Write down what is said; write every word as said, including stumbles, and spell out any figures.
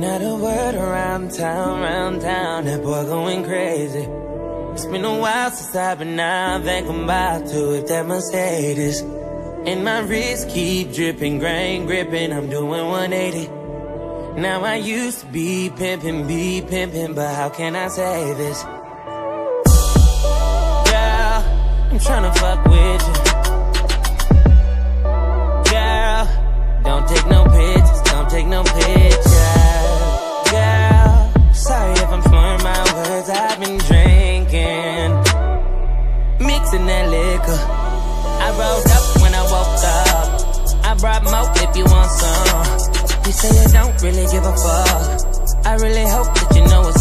Not a word around town, around town, that boy going crazy. It's been a while since I've been out, think I'm about to hit that Mercedes. And my wrist keep dripping, grain gripping, I'm doing one eighty. Now I used to be pimping, be pimping, but how can I say this? Girl, I'm tryna fuck with you. Girl, don't take no pictures, don't take no pictures. Girl, sorry if I'm slurring my words, I've been drinking, mixing that liquor. I rolled up when I woke up, I brought more if you want some. You say you don't really give a fuck, I really hope that you know what's